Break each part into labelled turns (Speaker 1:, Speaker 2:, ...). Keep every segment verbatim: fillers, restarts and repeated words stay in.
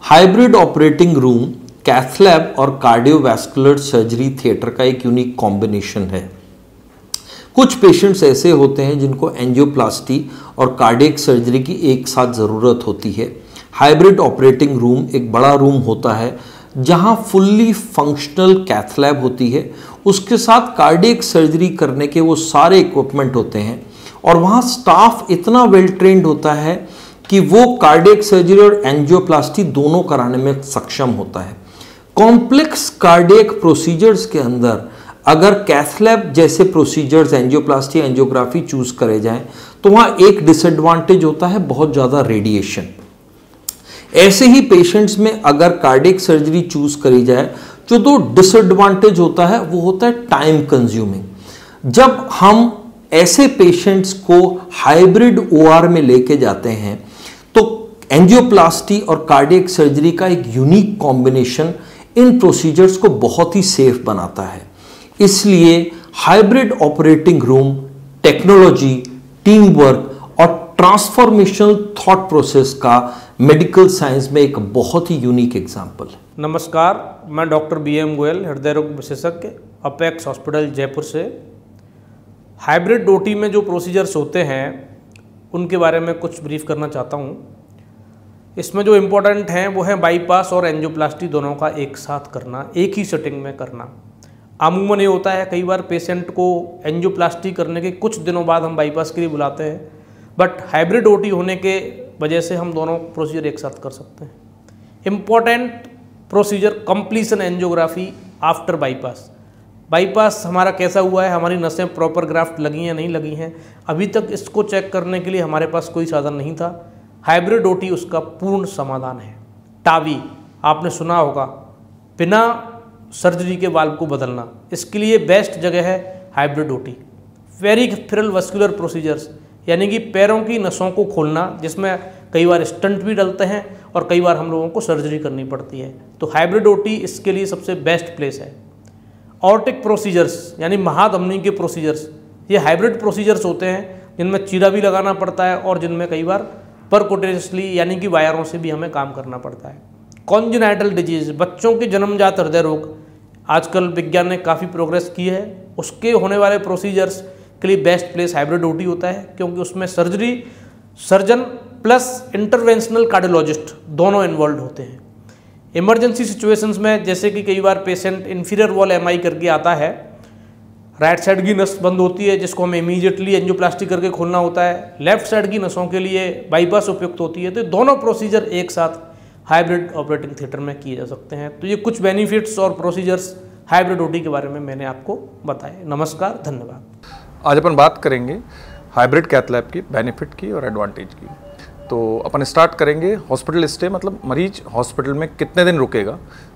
Speaker 1: Hybrid operating room cath lab और cardiovascular surgery theatre का एक यूनिक कॉम्बिनेशन है। कुछ पेशेंट्स ऐसे होते हैं जिनको एंजियोप्लास्टी और कार्डियक सर्जरी की एक साथ ज़रूरत होती है। हाइब्रिड ऑपरेटिंग रूम एक बड़ा रूम होता है जहां फुल्ली फंक्शनल कैथ लैब होती है, उसके साथ कार्डियक सर्जरी करने के वो सारे इक्विपमेंट होते हैं और वहाँ स्टाफ इतना वेल ट्रेंड होता है कि वो कार्डियक सर्जरी और एंजियोप्लास्टी दोनों कराने में सक्षम होता है। कॉम्प्लेक्स कार्डियक प्रोसीजर्स के अंदर अगर कैथ लैब जैसे प्रोसीजर्स एंजियोप्लास्टी एंजियोग्राफी चूज करे जाएं तो वहाँ एक डिसएडवांटेज होता है बहुत ज़्यादा रेडिएशन। ऐसे ही पेशेंट्स में अगर कार्डियक सर्जरी चूज करी जाए जो दो डिसएडवांटेज होता है वो होता है टाइम कंज्यूमिंग। जब हम ऐसे पेशेंट्स को हाइब्रिड ओआर में लेके जाते हैं तो एंजियोप्लास्टी और कार्डियक सर्जरी का एक यूनिक कॉम्बिनेशन इन प्रोसीजर्स को बहुत ही सेफ बनाता है। इसलिए hybrid operating room technology, team work और ट्रांसफॉर्मेशनल थॉट प्रोसेस का मेडिकल साइंस में एक बहुत ही यूनिक एग्जाम्पल है।
Speaker 2: नमस्कार, मैं डॉक्टर बी एम गोयल, हृदय रोग विशेषज्ञ, अपेक्स हॉस्पिटल जयपुर से। हाइब्रिड ओटी में जो प्रोसीजर्स होते हैं उनके बारे में कुछ ब्रीफ करना चाहता हूँ। इसमें जो इम्पोर्टेंट हैं वो है बाईपास और एंजियोप्लास्टी दोनों का एक साथ करना, एक ही सेटिंग में करना। अमूमन ये होता है कई बार पेशेंट को एंजियोप्लास्टी करने के कुछ दिनों बाद हम बाईपास के लिए बुलाते हैं, बट हाइब्रिड ओटी होने के वजह से हम दोनों प्रोसीजर एक साथ कर सकते हैं। Important procedure completion angiography after bypass. Bypass हमारा कैसा हुआ है, हमारी नसें प्रॉपर ग्राफ्ट लगी हैं नहीं लगी हैं, अभी तक इसको चेक करने के लिए हमारे पास कोई साधन नहीं था। हाइब्रिड ओटी उसका पूर्ण समाधान है। टावी आपने सुना होगा, बिना सर्जरी के वाल्व को बदलना, इसके लिए बेस्ट जगह है hybrid OT. Peripheral vascular procedures यानी कि पैरों की नसों को खोलना, जिसमें कई बार स्टंट भी डलते हैं और कई बार हम लोगों को सर्जरी करनी पड़ती है, तो हाइब्रिड ओटी इसके लिए सबसे बेस्ट प्लेस है। ऑर्टिक प्रोसीजर्स यानी महाधमनी के प्रोसीजर्स, ये हाइब्रिड प्रोसीजर्स होते हैं जिनमें चीरा भी लगाना पड़ता है और जिनमें कई बार परकोटेनियसली यानी कि वायरों से भी हमें काम करना पड़ता है। कॉन्जेनाइटल डिजीज, बच्चों के जन्मजात हृदय रोग, आजकल विज्ञान ने काफ़ी प्रोग्रेस की है, उसके होने वाले प्रोसीजर्स के लिए बेस्ट प्लेस हाइब्रिड ओटी होता है, क्योंकि उसमें surgery surgeon plus interventional cardiologist दोनों इन्वॉल्व होते हैं। इमरजेंसी सिचुएशंस में जैसे कि कई बार पेशेंट इन्फीरियर वॉल एमआई करके आता है, राइट साइड की नस बंद होती है जिसको हमें इमीडिएटली एंजियोप्लास्टी करके खोलना होता है, लेफ्ट साइड की नसों के लिए बाईपास उपयुक्त होती है, तो दोनों प्रोसीजर एक साथ हाइब्रिड ऑपरेटिंग थिएटर में किए जा सकते हैं। तो ये कुछ बेनिफिट्स और प्रोसीजर्स हाइब्रिड ओटी के बारे में मैंने आपको बताए। नमस्कार, धन्यवाद।
Speaker 3: आज अपन बात करेंगे हाइब्रिड कैथ लैब की बेनिफिट की और एडवांटेज की। तो अपन स्टार्ट करेंगे हॉस्पिटल स्टे, मतलब मरीज हॉस्पिटल में कितने दिन रुकेगा।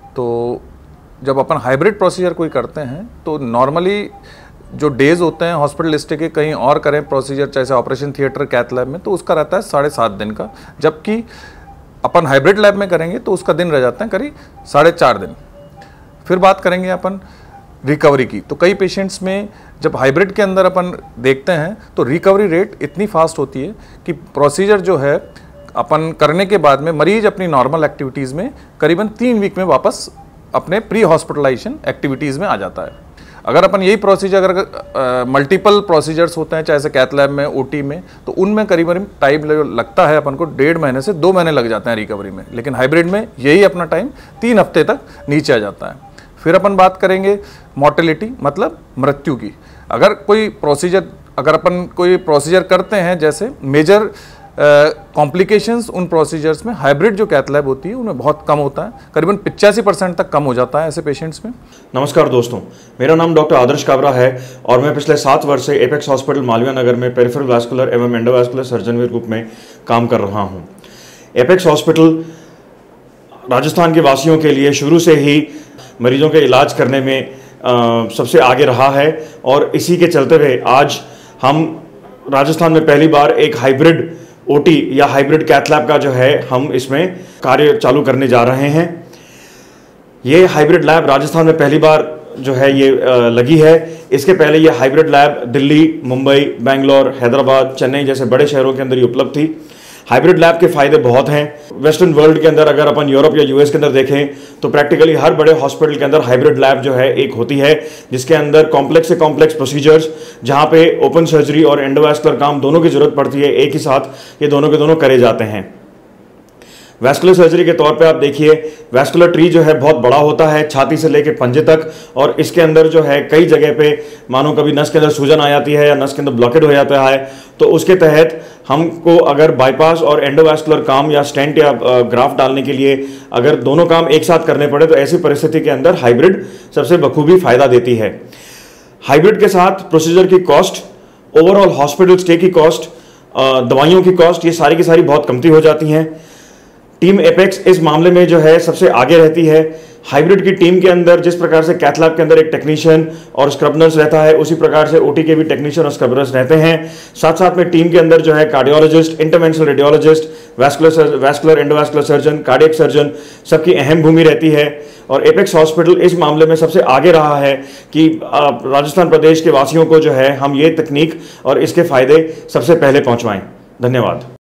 Speaker 3: तो जब अपन हाइब्रिड प्रोसीजर कोई करते हैं तो नॉर्मली जो डेज होते हैं हॉस्पिटल स्टे के कहीं और करें प्रोसीजर, जैसे ऑपरेशन थिएटर कैथ लैब में, तो उसका रहता है साढ़े सात दिन का, जबकि अपन हाइब्रिड लैब में करेंगे तो उसका दिन रह जाते हैं करीब साढ़े चार दिन। फिर बात करेंगे अपन रिकवरी की। तो कई पेशेंट्स में जब हाइब्रिड के अंदर अपन देखते हैं तो रिकवरी रेट इतनी फास्ट होती है कि प्रोसीजर जो है अपन करने के बाद में मरीज अपनी नॉर्मल एक्टिविटीज़ में करीबन तीन वीक में वापस अपने प्री हॉस्पिटलाइजेशन एक्टिविटीज़ में आ जाता है। अगर अपन यही प्रोसीजर अगर मल्टीपल प्रोसीजर्स होते हैं चाहे कैथ लैब में, ओटी में, तो उनमें करीबन टाइम लगता है अपन को डेढ़ महीने से दो महीने लग जाते हैं रिकवरी में, लेकिन हाइब्रिड में यही अपना टाइम तीन हफ्ते तक नीचे आ जाता है। फिर अपन बात करेंगे मॉर्टेलिटी, मतलब मृत्यु की। अगर कोई प्रोसीजर अगर अपन कोई प्रोसीजर करते हैं, जैसे मेजर कॉम्प्लिकेशंस उन प्रोसीजर्स में हाइब्रिड जो कैथ लैब होती है उनमें बहुत कम होता है, करीबन पचासी परसेंट तक कम हो जाता है ऐसे पेशेंट्स में।
Speaker 4: नमस्कार दोस्तों, मेरा नाम डॉक्टर आदर्श काबरा है और मैं पिछले सात वर्ष से एपेक्स हॉस्पिटल मालवीय नगर में पेरिफेरल वैस्कुलर एवं एंडोवैस्कुलर सर्जन के रूप में काम कर रहा हूं। एपेक्स हॉस्पिटल राजस्थान के वासियों के लिए शुरू से ही मरीजों के इलाज करने में आ, सबसे आगे रहा है और इसी के चलते हुए आज हम राजस्थान में पहली बार एक हाइब्रिड ओटी या हाइब्रिड कैथ लैब का जो है हम इसमें कार्य चालू करने जा रहे हैं। ये हाइब्रिड लैब राजस्थान में पहली बार जो है ये लगी है। इसके पहले ये हाइब्रिड लैब दिल्ली, मुंबई, बेंगलोर, हैदराबाद, चेन्नई जैसे बड़े शहरों के अंदर ही उपलब्ध थी। हाइब्रिड लैब के फायदे बहुत हैं। वेस्टर्न वर्ल्ड के अंदर अगर अपन यूरोप या यूएस के अंदर देखें तो प्रैक्टिकली हर बड़े हॉस्पिटल के अंदर हाइब्रिड लैब जो है एक होती है, जिसके अंदर कॉम्प्लेक्स से कॉम्प्लेक्स प्रोसीजर्स, जहां पे ओपन सर्जरी और एंडोवास्कुलर काम दोनों की जरूरत पड़ती है, एक ही साथ ये दोनों के दोनों करे जाते हैं। वैस्कुलर सर्जरी के तौर पे आप देखिए, वैस्कुलर ट्री जो है बहुत बड़ा होता है, छाती से लेके पंजे तक, और इसके अंदर जो है कई जगह पे मानो कभी नस के अंदर सूजन आ जाती है या नस के अंदर ब्लॉकेड हो जाता है, तो उसके तहत हमको अगर बाईपास और एंडोवास्कुलर काम या स्टेंट या ग्राफ्ट डालने के लिए अगर दोनों काम एक साथ करने पड़े तो ऐसी परिस्थिति के अंदर हाइब्रिड सबसे बखूबी फायदा देती है। हाइब्रिड के साथ प्रोसीजर की कॉस्ट, ओवरऑल हॉस्पिटल स्टे की कॉस्ट, दवाइयों की कॉस्ट, ये सारी की सारी बहुत कमती हो जाती हैं। टीम एपेक्स इस मामले में जो है सबसे आगे रहती है। हाइब्रिड की टीम के अंदर जिस प्रकार से कैथ लैब के अंदर एक टेक्नीशियन और स्क्रब नर्स रहता है, उसी प्रकार से ओटी के भी टेक्नीशियन और स्क्रब नर्स रहते हैं। साथ साथ में टीम के अंदर जो है cardiologist, interventional radiologist, vascular vascular endovascular surgeon, cardiac surgeon, सबकी अहम भूमिका रहती है। और एपेक्स हॉस्पिटल इस मामले में सबसे आगे रहा है कि राजस्थान प्रदेश के वासियों को जो है हम ये तकनीक और इसके फायदे सबसे पहले पहुंचवाएं। धन्यवाद।